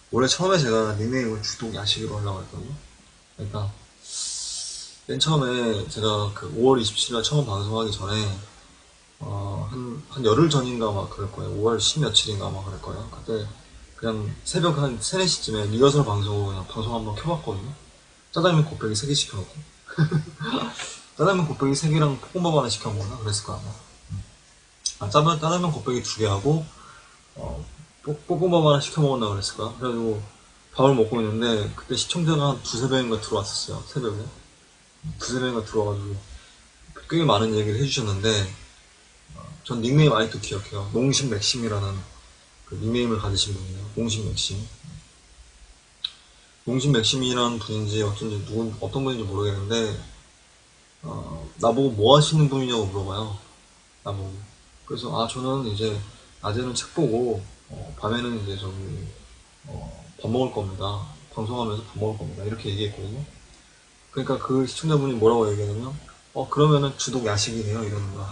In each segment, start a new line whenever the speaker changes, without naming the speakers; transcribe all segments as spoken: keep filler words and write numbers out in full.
원래 처음에 제가 닉네임을 주독 야식으로 하려고 했거든요. 그러니까 맨 처음에 제가 그 오월 이십칠일 처음 방송하기 전에 어, 한, 한 열흘 전인가 막 그럴 거예요. 오월 십 며칠인가 막 그럴 거예요. 그때 그냥 새벽 한 세, 네 시쯤에 리허설 방송으로 그냥 방송 한번 켜봤거든요. 짜장면 곱빼기 세 개 시켜놓고. 짜장면 곱빼기 세 개랑 볶음밥 하나 시켜 먹나? 그랬을 거야, 아마. 아, 짜장, 짜장면 곱빼기 두 개 하고, 어, 볶- 볶음밥 하나 시켜 먹었나 그랬을 거야. 그래가지고 밥을 먹고 있는데, 그때 시청자가 한 두세 명인가 들어왔었어요, 새벽에. 두세 명인가 들어와가지고 꽤 많은 얘기를 해주셨는데, 전 닉네임 아직도 기억해요. 농심 맥심이라는 그 닉네임을 가지신 분이에요. 농심 맥심. 농심 맥심이라는 분인지 어쩐지 누군, 어떤 분인지 모르겠는데, 어, 나보고 뭐 하시는 분이냐고 물어봐요. 나보고. 그래서, 아, 저는 이제, 낮에는 책 보고, 어, 밤에는 이제 저기, 어, 밥 먹을 겁니다. 방송하면서 밥 먹을 겁니다. 이렇게 얘기했거든요. 그러니까 그 시청자분이 뭐라고 얘기하냐면, 어, 그러면은 주독 야식이네요. 이러는 거야.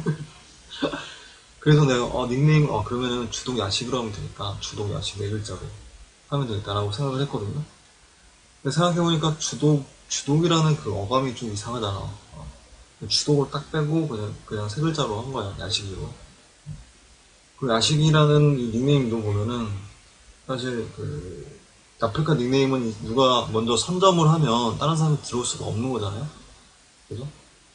그래서 내가, 어, 닉네임, 어, 그러면은 주독 야식으로 하면 되겠다. 주독 야식 네 글자로 하면 되겠다라고 생각을 했거든요. 근데 생각해보니까 주독, 주독이라는 그 어감이 좀 이상하잖아. 어, 주독을 딱 빼고 그냥, 그냥 세 글자로 한 거야. 야식으로. 그 야식이라는 이 닉네임도 보면은 사실 그 아프리카 닉네임은 누가 먼저 선점을 하면 다른 사람이 들어올 수가 없는 거잖아요. 그죠?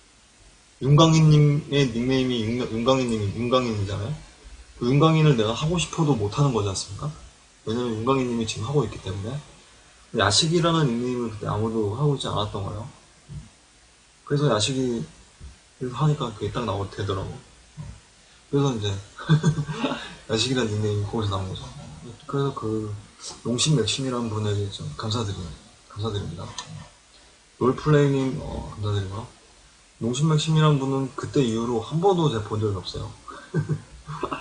윤광희님의 닉네임이 윤, 윤광희님이 윤광희이잖아요. 그 윤광희를 내가 하고 싶어도 못 하는 거지 않습니까? 왜냐면 윤광희님이 지금 하고 있기 때문에. 야식이라는 닉네임을 그때 아무도 하고 있지 않았던 거예요. 그래서 야식이 하니까 그게 딱 나오 되더라고. 그래서 이제 야식이라는 닉네임이 거기서 나온 거죠. 그래서 그 용심 맥심이라는 분에게 좀 감사드려요. 감사드립니다. 롤플레이님 어, 감사드리고요. 용심 맥심이라는 분은 그때 이후로 한 번도 제가 본 적이 없어요.